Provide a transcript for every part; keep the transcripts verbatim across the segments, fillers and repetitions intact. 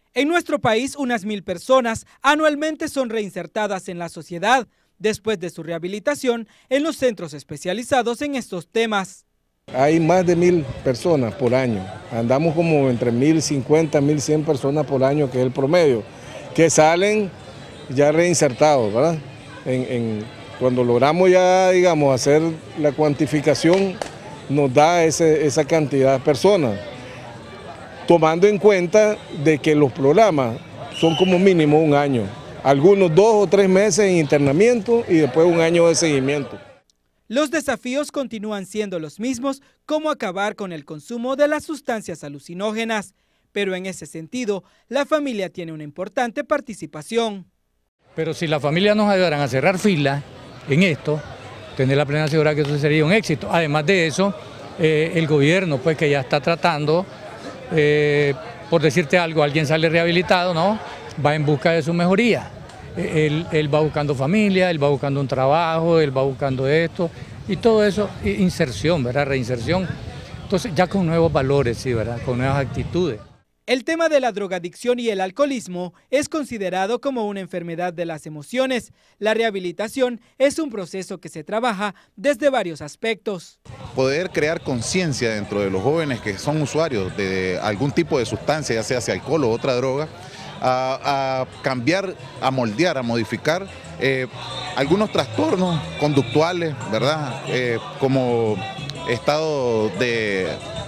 En nuestro país, unas mil personas anualmente son reinsertadas en la sociedad después de su rehabilitación en los centros especializados en estos temas. Hay más de mil personas por año, andamos como entre mil cincuenta, mil cien personas por año, que es el promedio, que salen ya reinsertados, ¿verdad? En, en, cuando logramos ya, digamos, hacer la cuantificación, nos da ese, esa cantidad de personas, tomando en cuenta de que los programas son como mínimo un año, algunos dos o tres meses en internamiento y después un año de seguimiento. Los desafíos continúan siendo los mismos, como acabar con el consumo de las sustancias alucinógenas, pero en ese sentido, la familia tiene una importante participación. Pero si las familias nos ayudaran a cerrar filas en esto, tener la plena seguridad que eso sería un éxito. Además de eso, eh, el gobierno, pues que ya está tratando, eh, por decirte algo, alguien sale rehabilitado, ¿no? Va en busca de su mejoría. Él, él va buscando familia, él va buscando un trabajo, él va buscando esto, y todo eso, inserción, ¿verdad? Reinserción. Entonces, ya con nuevos valores, sí, ¿verdad? Con nuevas actitudes. El tema de la drogadicción y el alcoholismo es considerado como una enfermedad de las emociones. La rehabilitación es un proceso que se trabaja desde varios aspectos. Poder crear conciencia dentro de los jóvenes que son usuarios de algún tipo de sustancia, ya sea, sea alcohol o otra droga, a, a cambiar, a moldear, a modificar eh, algunos trastornos conductuales, ¿verdad? Eh, como estado de...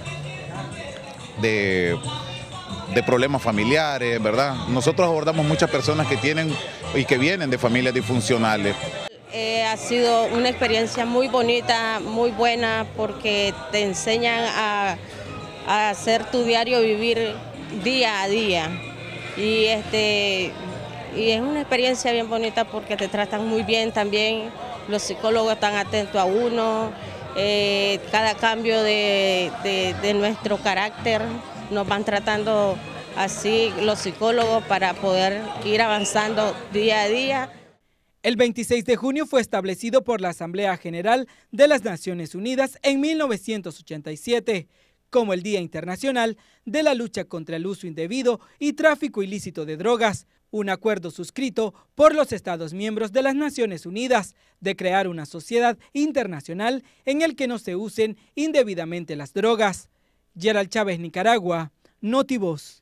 de de problemas familiares, ¿verdad? Nosotros abordamos muchas personas que tienen y que vienen de familias disfuncionales. Eh, ha sido una experiencia muy bonita, muy buena, porque te enseñan a, a hacer tu diario vivir día a día. Y, este, y es una experiencia bien bonita porque te tratan muy bien también, los psicólogos están atentos a uno, eh, cada cambio de, de, de nuestro carácter nos van tratando así los psicólogos para poder ir avanzando día a día. El veintiséis de junio fue establecido por la Asamblea General de las Naciones Unidas en mil novecientos ochenta y siete como el Día Internacional de la Lucha contra el Uso Indebido y Tráfico Ilícito de Drogas, un acuerdo suscrito por los Estados miembros de las Naciones Unidas de crear una sociedad internacional en el que no se usen indebidamente las drogas. Gerald Chávez, Nicaragua, Notivoz.